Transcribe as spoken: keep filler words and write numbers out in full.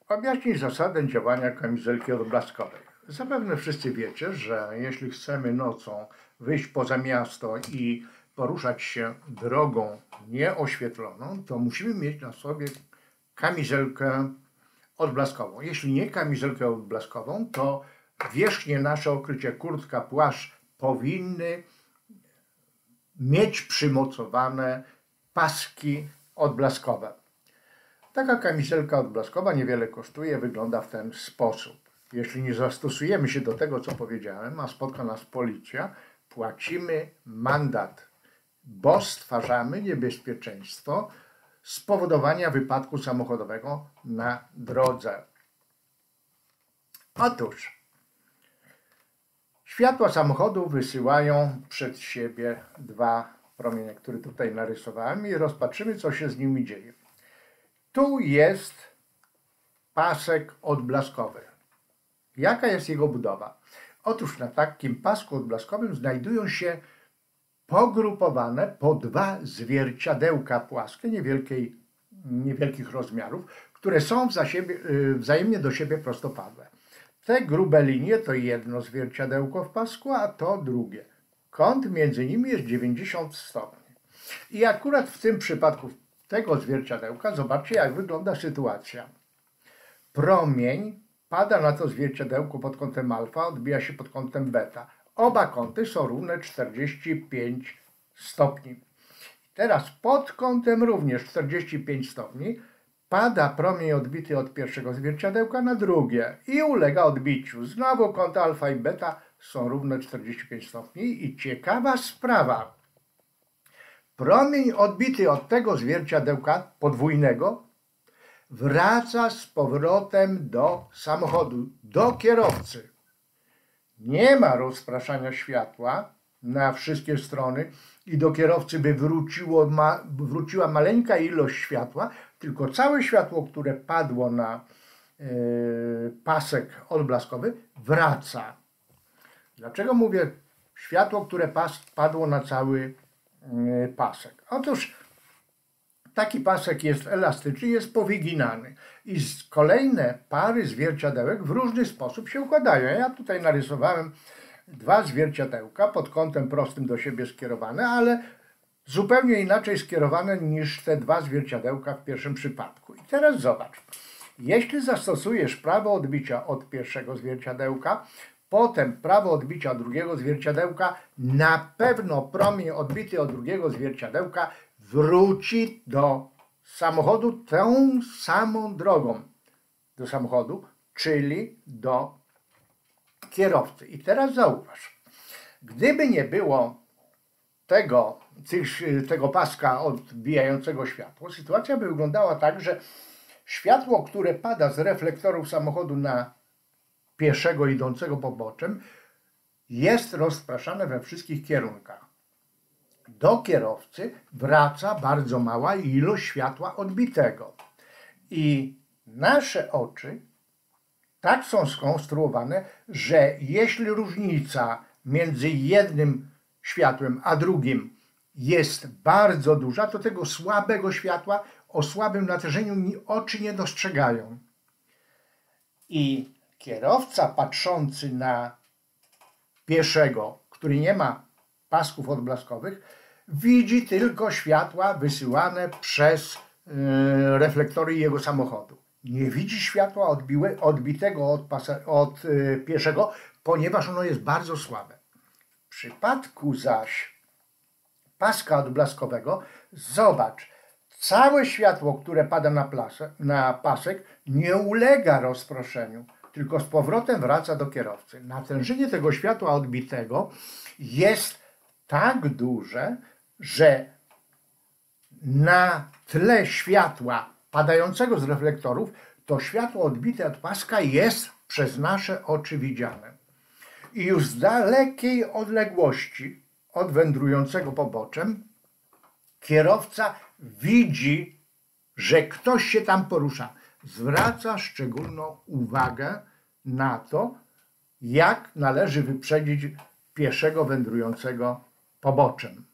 Objaśnić zasadę działania kamizelki odblaskowej. Zapewne wszyscy wiecie, że jeśli chcemy nocą wyjść poza miasto i poruszać się drogą nieoświetloną, to musimy mieć na sobie kamizelkę odblaskową. Jeśli nie kamizelkę odblaskową, to wierzchnie nasze okrycie, kurtka, płaszcz powinny mieć przymocowane paski odblaskowe. Taka kamizelka odblaskowa niewiele kosztuje, wygląda w ten sposób. Jeśli nie zastosujemy się do tego, co powiedziałem, a spotka nas policja, płacimy mandat, bo stwarzamy niebezpieczeństwo spowodowania wypadku samochodowego na drodze. Otóż światła samochodu wysyłają przed siebie dwa promienie, które tutaj narysowałem, i rozpatrzymy, co się z nimi dzieje. Tu jest pasek odblaskowy. Jaka jest jego budowa? Otóż na takim pasku odblaskowym znajdują się pogrupowane po dwa zwierciadełka płaskie niewielkiej, niewielkich rozmiarów, które są za siebie, wzajemnie do siebie prostopadłe. Te grube linie to jedno zwierciadełko w pasku, a to drugie. Kąt między nimi jest dziewięćdziesiąt stopni. I akurat w tym przypadku tego zwierciadełka zobaczcie, jak wygląda sytuacja. Promień pada na to zwierciadełko pod kątem alfa, odbija się pod kątem beta. Oba kąty są równe czterdzieści pięć stopni. Teraz pod kątem również czterdzieści pięć stopni pada promień odbity od pierwszego zwierciadełka na drugie i ulega odbiciu. Znowu kąty alfa i beta są równe czterdzieści pięć stopni i ciekawa sprawa. Promień odbity od tego zwierciadełka podwójnego wraca z powrotem do samochodu, do kierowcy. Nie ma rozpraszania światła na wszystkie strony i do kierowcy by wróciło, ma, wróciła maleńka ilość światła, tylko całe światło, które padło na yy, pasek odblaskowy, wraca. Dlaczego mówię światło, które pas, padło na cały yy, pasek? Otóż taki pasek jest elastyczny, jest powyginany i kolejne pary zwierciadełek w różny sposób się układają. Ja tutaj narysowałem dwa zwierciadełka pod kątem prostym do siebie skierowane, ale zupełnie inaczej skierowane niż te dwa zwierciadełka w pierwszym przypadku. I teraz zobacz, jeśli zastosujesz prawo odbicia od pierwszego zwierciadełka, potem prawo odbicia od drugiego zwierciadełka, na pewno promień odbity od drugiego zwierciadełka wróci do samochodu tą samą drogą do samochodu, czyli do kierowcy. I teraz zauważ, gdyby nie było tego, tego paska odbijającego światło, sytuacja by wyglądała tak, że światło, które pada z reflektorów samochodu na pieszego idącego poboczem, jest rozpraszane we wszystkich kierunkach. Do kierowcy wraca bardzo mała ilość światła odbitego. I nasze oczy tak są skonstruowane, że jeśli różnica między jednym światłem a drugim jest bardzo duża, to tego słabego światła o słabym natężeniu oczy nie dostrzegają. I kierowca patrzący na pieszego, który nie ma pasków odblaskowych, widzi tylko światła wysyłane przez yy, reflektory jego samochodu. Nie widzi światła odbiłe, odbitego od, pasa, od yy, pieszego, ponieważ ono jest bardzo słabe. W przypadku zaś paska odblaskowego, zobacz, całe światło, które pada na, plasę, na pasek, nie ulega rozproszeniu, tylko z powrotem wraca do kierowcy. Natężenie tego światła odbitego jest tak duże, że na tle światła padającego z reflektorów to światło odbite od paska jest przez nasze oczy widziane. I już z dalekiej odległości od wędrującego poboczem kierowca widzi, że ktoś się tam porusza. Zwraca szczególną uwagę na to, jak należy wyprzedzić pieszego wędrującego poboczem.